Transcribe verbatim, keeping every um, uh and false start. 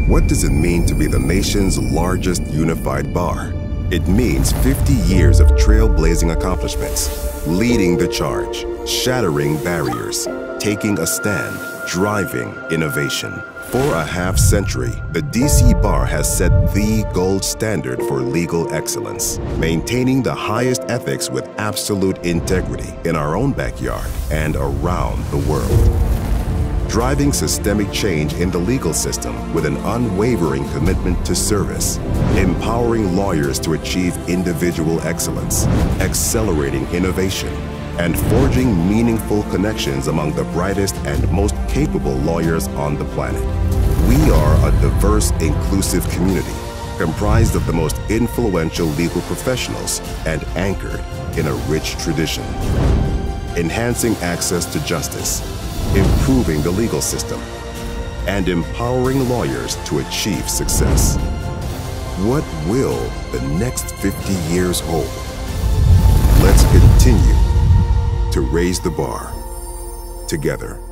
What does it mean to be the nation's largest unified bar? It means fifty years of trailblazing accomplishments, leading the charge, shattering barriers, taking a stand, driving innovation. For a half century, the D C Bar has set the gold standard for legal excellence, maintaining the highest ethics with absolute integrity in our own backyard and around the world. Driving systemic change in the legal system with an unwavering commitment to service, empowering lawyers to achieve individual excellence, accelerating innovation, and forging meaningful connections among the brightest and most capable lawyers on the planet. We are a diverse, inclusive community comprised of the most influential legal professionals and anchored in a rich tradition. Enhancing access to justice, improving the legal system, and empowering lawyers to achieve success. What will the next fifty years hold? Let's continue to raise the bar together.